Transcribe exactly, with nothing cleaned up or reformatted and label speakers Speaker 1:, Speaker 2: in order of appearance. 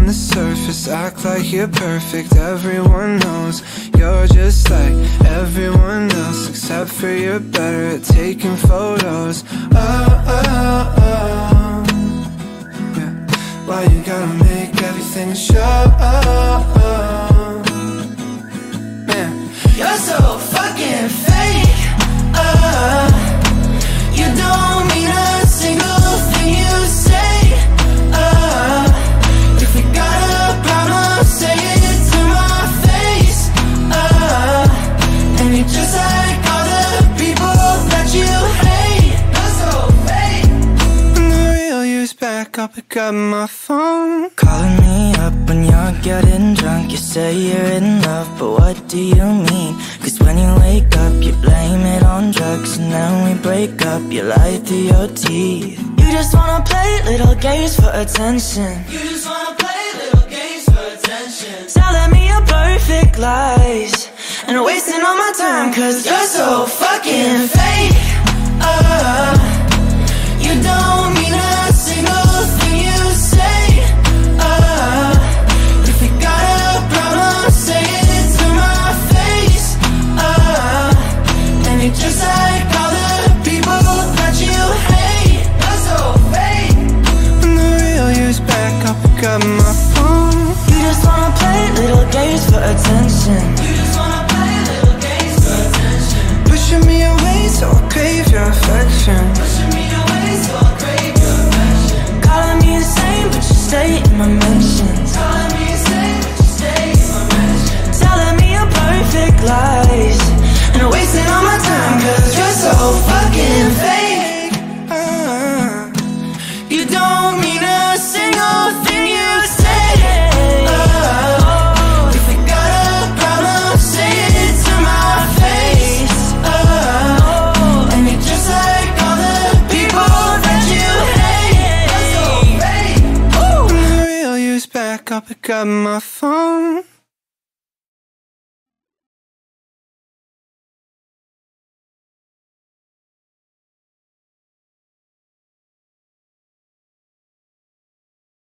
Speaker 1: the surface, act like you're perfect. Everyone knows you're just like everyone else, except for you're better at taking photos. Oh, oh, oh. Yeah. Why you gotta make everything show? Man, you're so fucking fake. uh, You don't mean a single thing you say. uh, If you got a problem, say it to my face. uh, And you're just like all the people that you hate. You're so fake. When the real you's back, I'll pick up my phone.
Speaker 2: Calling me up when you're getting drunk. You say you're in love, but what do you mean? Cause when you wake up, you blame it on drugs. And then we break up, you lie through your teeth. You just wanna play little games for attention.
Speaker 1: You just wanna play little games for attention.
Speaker 2: Telling me your perfect lies and wasting all my time, cause you're so fucking fake.
Speaker 1: uh, You don't mean a single thing you say. uh, If you got a problem, say it to my face. uh, And you're just like all the people that you hate. You're so fake. When the real you's back, I'll pick up my phone.
Speaker 2: You just wanna play little games for attention.
Speaker 1: You just wanna play little games for attention. Pushing me away so I crave your affection. Pushing me away so I crave your affection.
Speaker 2: Calling me insane, but you stay in my mentions.
Speaker 1: Calling me insane, but you stay in my mentions.
Speaker 2: Telling me your perfect lies and wasting all my time, cause you're so fucking fake.
Speaker 1: uh, You don't mean a single thing you say. uh, If you got a problem, say it to my face. uh, And you're just like all the people that you hate. You're so fake. When the real you's back, I'll pick up my phone.